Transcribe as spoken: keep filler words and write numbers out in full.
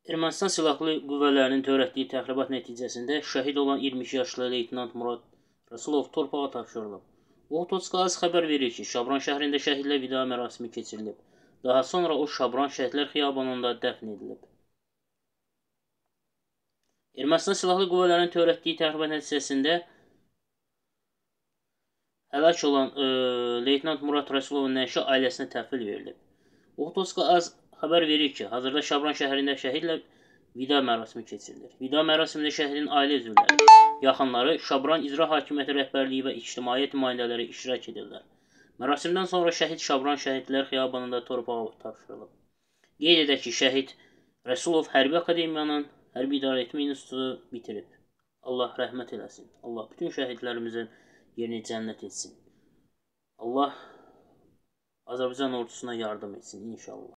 Ermənistan Silahlı Qüvvələrinin törətdiyi təxribat nəticəsində şəhid olan iyirmi iki yaşlı leytenant Murad Rasulov torpağa tapşırılıb. Otosqaz xəbər verir ki, Şabran şəhərində şəhidlər vida mərasimi keçirilib. Daha sonra o Şabran Şəhidlər Xiyabanında dəfn edilib. Ermənistan Silahlı Qüvvələrinin törətdiyi təxribat nəticəsində həlak olan e, leytenant Murad Rasulovun nəşi ailəsinə təhvil verilib. Otosqaz xəbər verir ki, hazırda Şabran şəhərində şəhidlə vida mərasimi keçirilir. Vida mərasimində şəhidin ailə üzvləri, yaxınları, Şabran İcra Hakimiyyəti rəhbərliyi və ictimaiyyət nümayəndələri iştirak edirlər. Mərasimdən sonra şəhid Şabran Şəhidlər Xiyabanında torpağa tapşırılıb. Qeyd edək ki, şəhid Rasulov Hərbi Akademiyanın Hərbi İdarəetmə İnstitutu bitirib. Allah rəhmət eləsin. Allah bütün şəhidlərimizin yerini cənnət etsin. Allah Azərbaycan ordusuna yardım etsin inşallah.